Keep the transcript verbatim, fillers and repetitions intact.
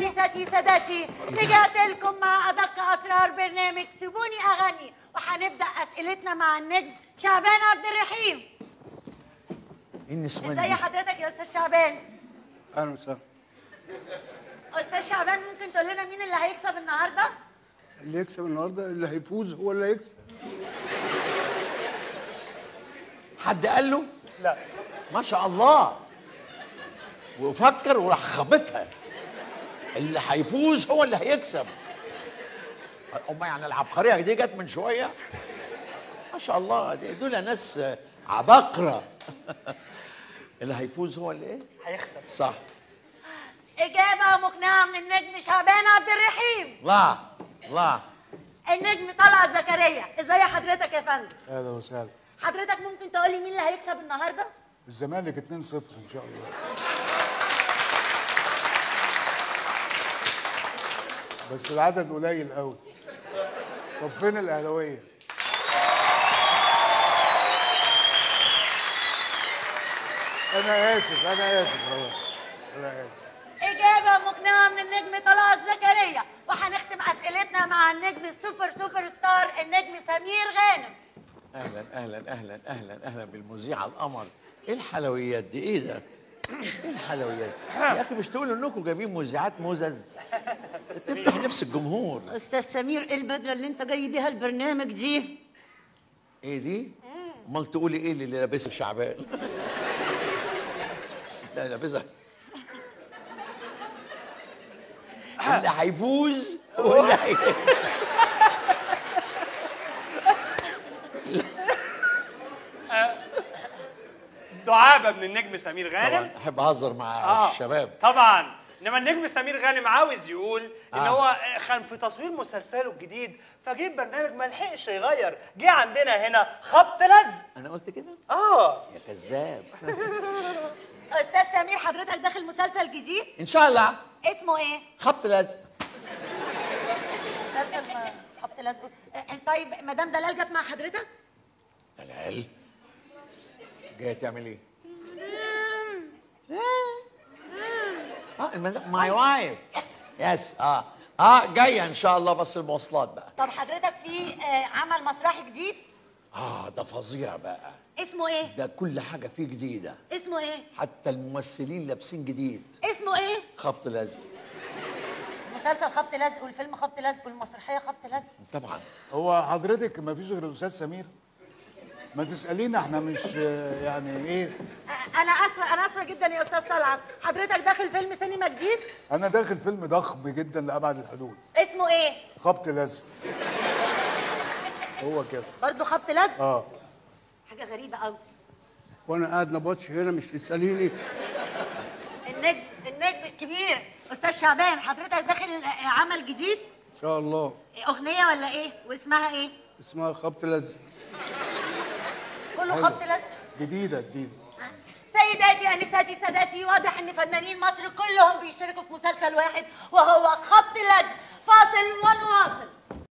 انساتي سادتي، رجعت لكم مع ادق اسرار برنامج سيبوني اغني، وهنبدا اسئلتنا مع النجم شعبان عبد الرحيم. ايه النسوان ازي حضرتك يا استاذ شعبان؟ اهلا وسهلا. استاذ شعبان ممكن تقول لنا مين اللي هيكسب النهارده؟ اللي يكسب النهارده اللي هيفوز هو اللي هيكسب. حد قال له؟ لا. ما شاء الله. وفكر وراح خبطها. اللي هيفوز هو اللي هيكسب. أما يعني العبقريه دي جت من شويه. ما شاء الله دول ناس عباقره. اللي هيفوز هو اللي ايه؟ هيخسر. صح. اجابه مقنعه من النجم شعبان عبد الرحيم. لا لا. النجم طلعت زكريا، ازي حضرتك يا فندم؟ اهلا وسهلا. حضرتك ممكن تقولي مين اللي هيكسب النهارده؟ الزمالك اتنين صفر ان شاء الله. بس العدد قليل قوي. طب فين الاهلاويه؟ انا اسف انا اسف انا اسف. اجابه مقنعه من النجم طلعت زكريا، وهنختم اسئلتنا مع النجم السوبر سوبر ستار النجم سمير غانم. اهلا اهلا اهلا اهلا اهلا بالمذيع القمر. ايه الحلويات دي؟ ايه ده؟ ايه الحلويات؟ يا اخي مش تقولوا انكم جايبين مذيعات مزز؟ تفتح نفس الجمهور. استاذ سمير، ايه البدله اللي انت جاي بيها البرنامج دي؟ ايه دي؟ امال تقولي ايه اللي لابسها شعبان؟ انت لابسها. اللي هيفوز هو اللي هي دعابه من النجم سمير غانم. طبعا احب اهزر مع آه. الشباب. طبعا. انما النجم سمير غانم عاوز يقول ان آه. هو كان في تصوير مسلسله الجديد، فجه برنامج ما لحقش يغير، جه عندنا هنا خبط لزق. انا قلت كده؟ اه يا كذاب. استاذ سمير، حضرتك داخل مسلسل جديد؟ ان شاء الله. اسمه ايه؟ خبط لازق. مسلسل خبط لزق. طيب مدام دلال جت مع حضرتك؟ دلال جايه تعمل ايه؟ اه المدام ماي وايف. يس يس اه اه جايه ان شاء الله، بس المواصلات بقى. طب حضرتك في آه عمل مسرحي جديد؟ اه ده فظيع بقى. اسمه ايه؟ ده كل حاجه فيه جديده. اسمه ايه؟ حتى الممثلين لابسين جديد. اسمه ايه؟ خبط لازق. مسلسل خبط لزق والفيلم خبط لزق والمسرحيه خبط لزق. طبعا. هو حضرتك ما فيش غير الاستاذ سمير؟ ما تسالينا احنا مش يعني ايه؟ انا اسفه انا اسفه جدا يا استاذ طلعت، حضرتك داخل فيلم سينما جديد؟ انا داخل فيلم ضخم جدا لابعد الحدود. اسمه ايه؟ خبط لزق. هو كده. برضه خبط لزق؟ اه. حاجه غريبه قوي. وانا قاعد نبطش هنا مش تساليني؟ النجم النجم الكبير استاذ شعبان، حضرتك داخل عمل جديد؟ ان شاء الله. اغنيه ولا ايه؟ واسمها ايه؟ اسمها خبط لزق. كله أيوة. خبط لزق؟ جديده جديده. سيداتي انساتي سادتي، واضح ان فنانين مصر كلهم بيشتركوا في مسلسل واحد وهو خبط لزق. فاصل ونواصل.